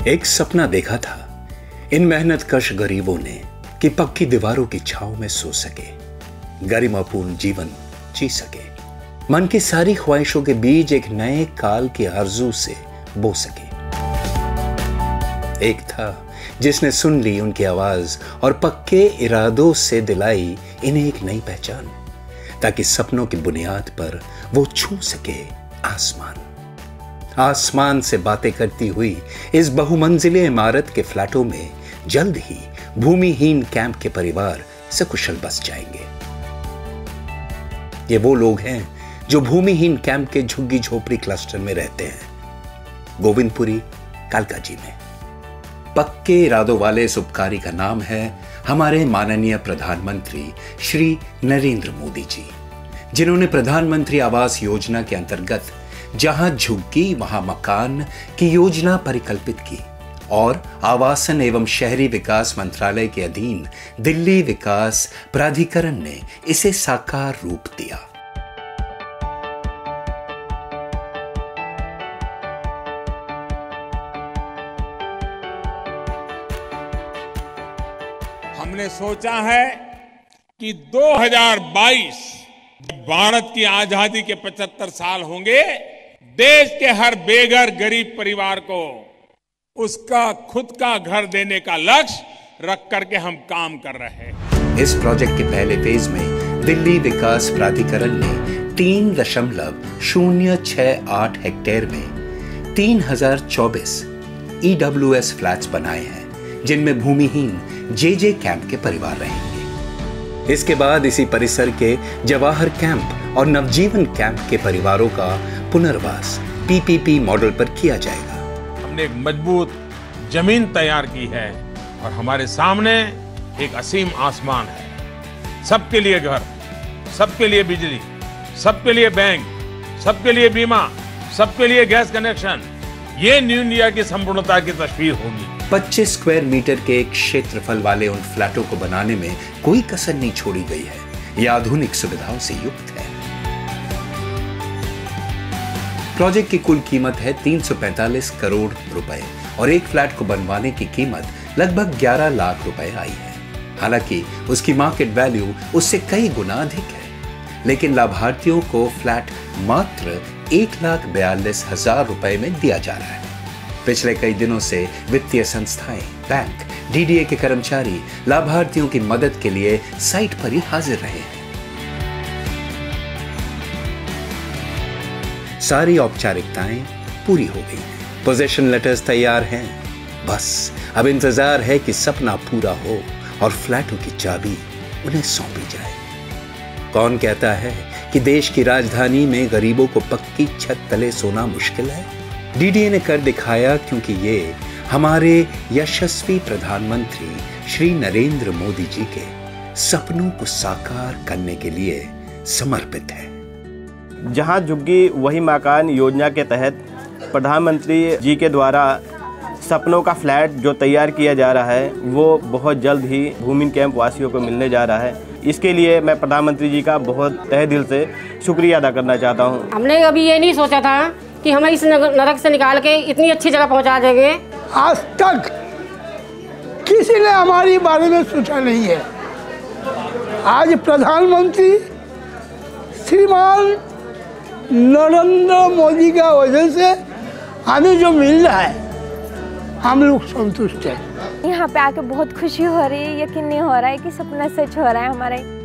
एक सपना देखा था इन मेहनतकश गरीबों ने कि पक्की दीवारों की छांव में सो सके, गरिमापूर्ण जीवन जी सके, मन की सारी ख्वाहिशों के बीच एक नए काल की आरजू से बो सके। एक था जिसने सुन ली उनकी आवाज और पक्के इरादों से दिलाई इन्हें एक नई पहचान, ताकि सपनों की बुनियाद पर वो छू सके आसमान। आसमान से बातें करती हुई इस बहुमंजिले इमारत के फ्लैटों में जल्द ही भूमिहीन कैंप के परिवार सकुशल बस जाएंगे। ये वो लोग हैं जो भूमिहीन कैंप के झुग्गी झोपड़ी क्लस्टर में रहते हैं, गोविंदपुरी, कालकाजी में। पक्के इरादों वाले इस उपकारी का नाम है हमारे माननीय प्रधानमंत्री श्री नरेंद्र मोदी जी, जिन्होंने प्रधानमंत्री आवास योजना के अंतर्गत जहां झुग्गी वहां मकान की योजना परिकल्पित की और आवासन एवं शहरी विकास मंत्रालय के अधीन दिल्ली विकास प्राधिकरण ने इसे साकार रूप दिया। हमने सोचा है कि 2022 भारत की आजादी के 75 साल होंगे, देश के हर बेघर गरीब परिवार को उसका खुद का घर देने का लक्ष्य रख करके हम काम कर रहे हैं। इस प्रोजेक्ट के पहले फेज में दिल्ली विकास प्राधिकरण ने 3.068 हेक्टेयर में 3024 EWS फ्लैट्स बनाए हैं, जिनमें भूमिहीन जे कैंप के परिवार रहेंगे। इसके बाद इसी परिसर के जवाहर कैंप और नवजीवन कैंप के परिवारों का पुनर्वास PPP मॉडल पर किया जाएगा। हमने एक मजबूत जमीन तैयार की है और हमारे सामने एक असीम आसमान है। सबके लिए घर, सबके लिए बिजली, सबके लिए बैंक, सबके लिए बीमा, सबके लिए गैस कनेक्शन। ये न्यू इंडिया की संपूर्णता की तस्वीर होगी। 25 स्क्वायर मीटर के एक क्षेत्रफल वाले उन फ्लैटों को बनाने में कोई कसर नहीं छोड़ी गई है। यह आधुनिक सुविधाओं से युक्त है। प्रोजेक्ट की कुल कीमत है 345 करोड़ रुपए और एक फ्लैट को बनवाने की कीमत लगभग 11 लाख रुपए आई है। हालांकि उसकी मार्केट वैल्यू उससे कई गुना अधिक है, लेकिन लाभार्थियों को फ्लैट मात्र 1,42,000 रुपए में दिया जा रहा है। पिछले कई दिनों से वित्तीय संस्थाएं, बैंक, DDA के कर्मचारी लाभार्थियों की मदद के लिए साइट पर ही हाजिर रहे हैं। सारी औपचारिकताएं पूरी हो गई हैं। पोजीशन लेटर्स तैयार हैं। बस अब इंतजार है कि सपना पूरा हो और फ्लैटों की चाबी उन्हें सौंपी जाए। कौन कहता है कि देश की राजधानी में गरीबों को पक्की छत तले सोना मुश्किल है? DDA ने कर दिखाया, क्योंकि ये हमारे यशस्वी प्रधानमंत्री श्री नरेंद्र मोदी जी के सपनों को साकार करने के लिए समर्पित है। जहां झुग्गी वही मकान योजना के तहत प्रधानमंत्री जी के द्वारा सपनों का फ्लैट जो तैयार किया जा रहा है, वो बहुत जल्द ही भूमिहीन कैंप वासियों को मिलने जा रहा है। इसके लिए मैं प्रधानमंत्री जी का बहुत तहे दिल से शुक्रिया अदा करना चाहता हूँ। हमने अभी ये नहीं सोचा था कि हमें इस नरक से निकाल के इतनी अच्छी जगह पहुँचा देंगे। आज तक किसी ने हमारे बारे में सोचा नहीं है। आज प्रधानमंत्री श्रीमान नरेंद्र मोदी का वजह से हमें जो मिल रहा है, हम लोग संतुष्ट हैं। यहाँ पे आके बहुत खुशी हो रही है। यकीन नहीं हो रहा है कि सपना सच हो रहा है हमारा।